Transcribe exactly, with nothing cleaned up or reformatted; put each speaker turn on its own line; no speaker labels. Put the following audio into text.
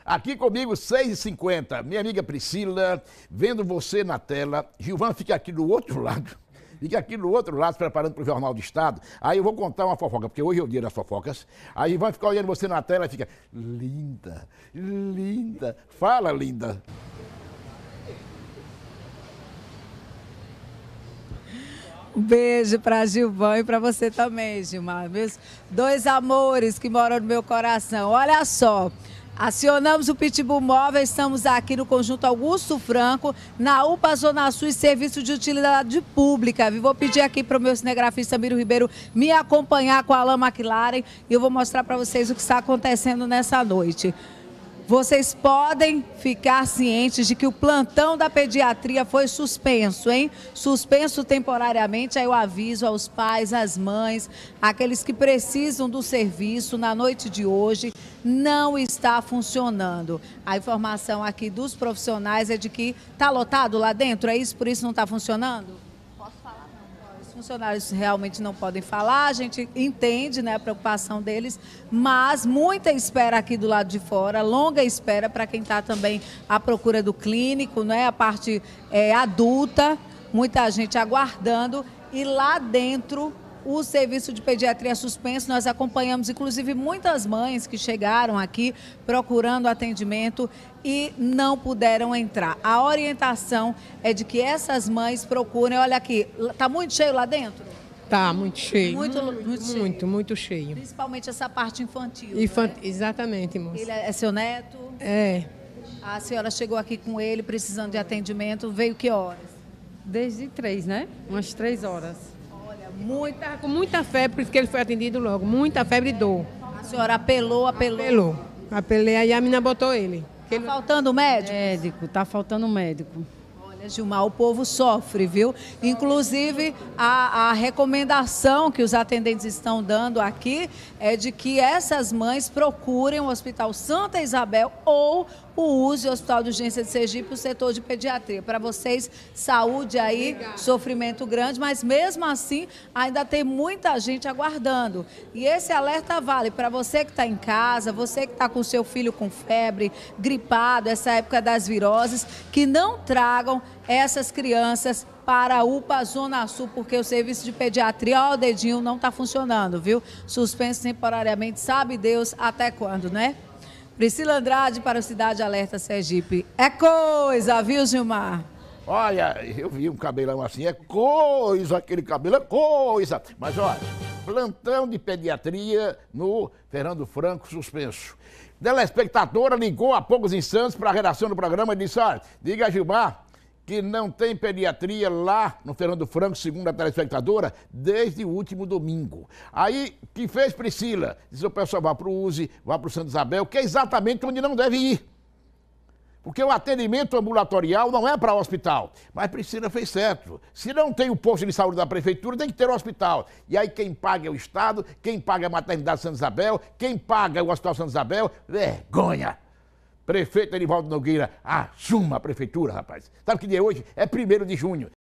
Aqui comigo, seis e cinquenta. Minha amiga Priscila, vendo você na tela. Gilvan fica aqui do outro lado. Fica aqui do outro lado, se preparando para o Jornal do Estado. Aí eu vou contar uma fofoca, porque hoje é o dia das fofocas. Aí Gilvan fica olhando você na tela e fica... Linda, linda. Fala, linda.
Um beijo para Gilvan e para você também, Gilmar. Meus dois amores que moram no meu coração. Olha só, acionamos o Pitbull Móvel, estamos aqui no Conjunto Augusto Franco, na U P A Zona Sul e Serviço de Utilidade Pública. Vou pedir aqui para o meu cinegrafista Miro Ribeiro me acompanhar com a Alain McLaren e eu vou mostrar para vocês o que está acontecendo nessa noite. Vocês podem ficar cientes de que o plantão da pediatria foi suspenso, hein? Suspenso temporariamente, aí eu aviso aos pais, às mães, aqueles que precisam do serviço na noite de hoje, não está funcionando. A informação aqui dos profissionais é de que está lotado lá dentro, é isso? Por isso não está funcionando? Os funcionários realmente não podem falar, a gente entende, né, a preocupação deles, mas muita espera aqui do lado de fora, longa espera para quem está também à procura do clínico, né, a parte é, adulta, muita gente aguardando e lá dentro o serviço de pediatria suspenso. Nós acompanhamos, inclusive, muitas mães que chegaram aqui procurando atendimento e não puderam entrar. A orientação é de que essas mães procurem. Olha aqui, está muito cheio lá dentro?
Tá, muito cheio.
Muito, muito, muito cheio.
Muito, muito cheio.
Principalmente essa parte infantil.
Infant...
Né?
Exatamente, moça.
Ele é seu neto?
É.
A senhora chegou aqui com ele, precisando de atendimento. Veio que horas?
Desde três, né? Umas três horas.
Muita...
Com muita febre, por isso que ele foi atendido logo. Muita febre e dor.
A senhora apelou, apelou?
Apelou. Apelei, aí a menina botou ele.
Está ele... faltando médico?
Médico, tá faltando médico.
Olha, Gilmar, o povo sofre, viu? Inclusive, a, a recomendação que os atendentes estão dando aqui é de que essas mães procurem o Hospital Santa Isabel ou o U S E, o Hospital de Urgência de Sergipe, o setor de pediatria. Para vocês, saúde aí, obrigada. Sofrimento grande, mas mesmo assim ainda tem muita gente aguardando. E esse alerta vale para você que está em casa, você que está com seu filho com febre, gripado, essa época das viroses, que não tragam essas crianças para a U P A Zona Sul, porque o serviço de pediatria, ó, o dedinho não está funcionando, viu? Suspenso temporariamente, sabe Deus até quando, né? Priscila Andrade para o Cidade Alerta Sergipe. É coisa, viu, Gilmar?
Olha, eu vi um cabelão assim, é coisa, aquele cabelo é coisa. Mas olha, plantão de pediatria no Fernando Franco suspenso. Telespectadora ligou há poucos instantes para a redação do programa e disse, olha, diga a Gilmar que não tem pediatria lá no Fernando Franco, segundo a telespectadora, desde o último domingo. Aí, o que fez Priscila? Disse, o pessoal vá para o U S E, vá para o Santa Isabel, que é exatamente onde não deve ir. Porque o atendimento ambulatorial não é para o hospital. Mas Priscila fez certo. Se não tem o posto de saúde da prefeitura, tem que ter o hospital. E aí quem paga é o Estado, quem paga é a maternidade Santa Isabel, quem paga é o Hospital Santa Isabel. Vergonha! Prefeito Erivaldo Nogueira, assuma a prefeitura, rapaz. Sabe que dia é hoje? É primeiro de junho.